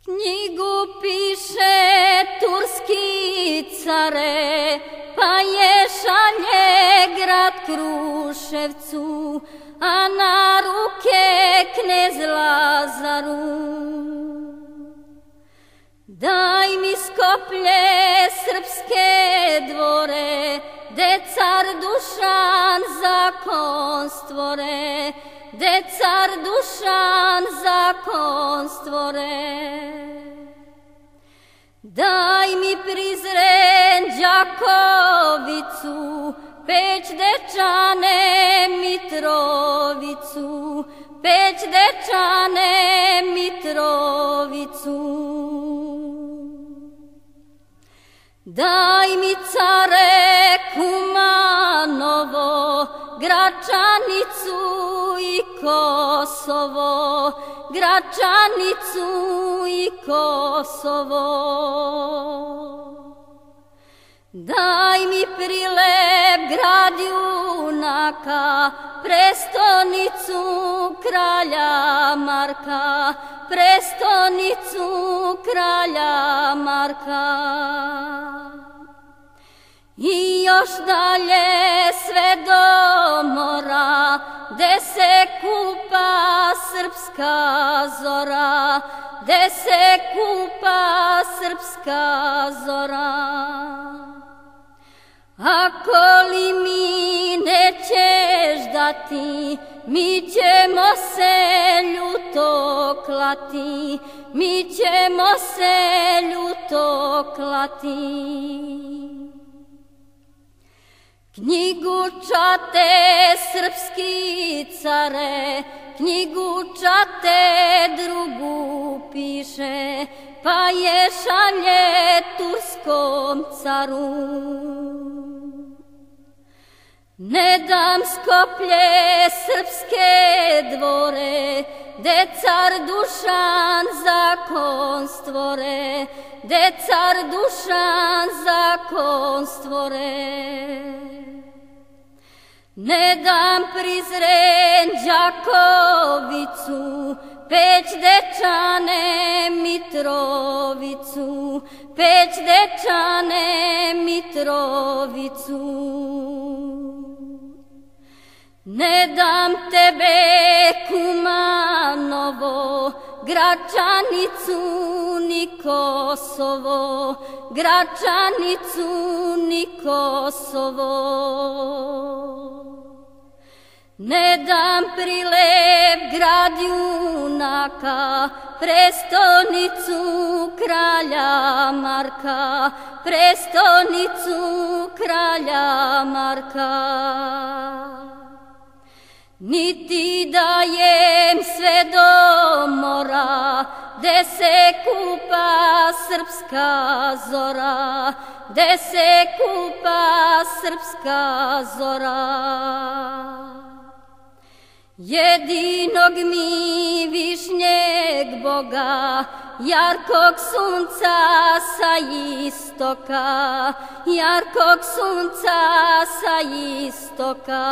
Knjigu piše turski care, pa je šalje grad Kruševcu, a na ruke knez Lazaru. Daj mi Skoplje srpske dvore, de car Dušan zakon stvore, de car Dušan zakon stvore. Daj mi Prizren Đakovicu, Peć Dečane Mitrovicu, Peć Dečane Mitrovicu. Daj mi care Kumanovo, Gračanicu i Kosovo, Gračanicu i Kosovo. Daj mi Prilep, grad junaka, prestonicu kralja Marka, prestonicu kralja Marka. I još dalje sve do mora, gde se kupa srpska zora, gde se kupa srpska zora. Ako li mi nećeš dati, mi ćemo se ljuto klati, mi ćemo se ljuto klati. Knjigu čate srpski care, knjigu čate drugu piše, pa je šalje turskom caru. Ne dam Skoplje srpske dvore, de car Dušan zakon stvore, de car Dušan zakon stvore. Ne dam Prizren Đakovicu, Peć Dečane Mitrovicu, Peć Dečane Mitrovicu. Ne dam tebe Kumanovo, Gračanicu ni Kosovo, Gračanicu ni Kosovo. Ne dam Prilep, grad junaka, prestonicu kralja Marka, prestonicu kralja Marka. Niti dajem sve do mora, gde se kupa srpska zora, gde se kupa srpska zora. Jedinog mi višnjeg Boga, jarkog sunca sa istoka, jarkog sunca sa istoka.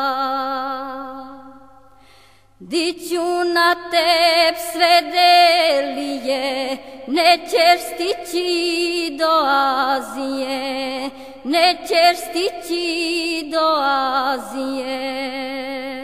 Diću na teb sve delije, nećeš stići do Azije, nećeš stići do Azije.